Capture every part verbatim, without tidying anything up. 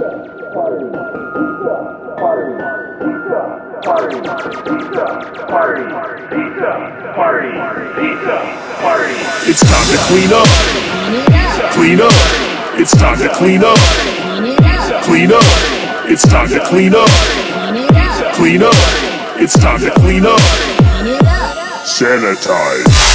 It's time to clean up. Clean up. It's time to clean up. Clean up. It's time to clean up. Clean up. It's time to clean up. Sanitize.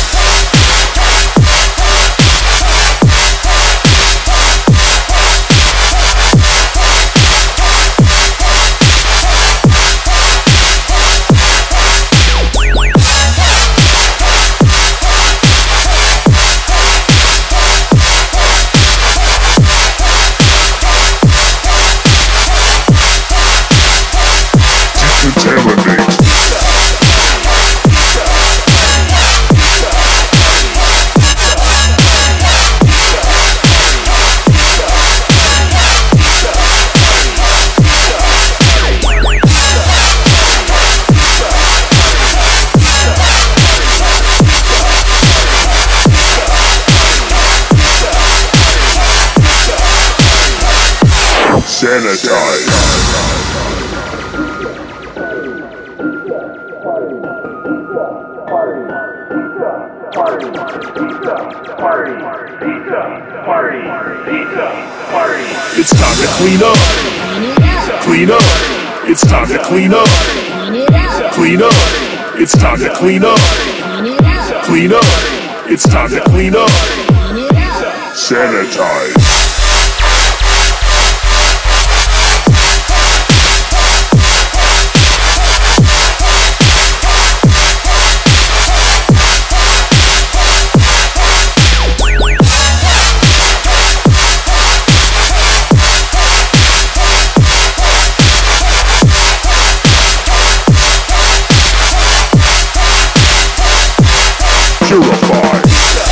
Sanitize. It's time to clean up. Clean up. It's time to clean up. Clean up. It's time to clean up. Clean up. It's time to clean up. Sanitize. Purify.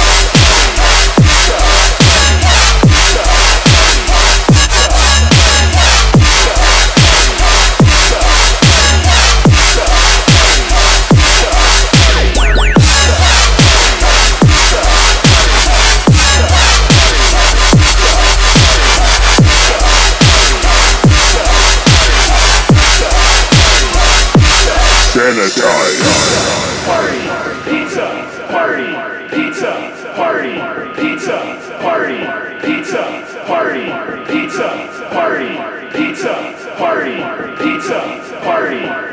Sanitize. Party, pizza, party, pizza, party, pizza, party, pizza, party, pizza, party, pizza, party, pizza, party.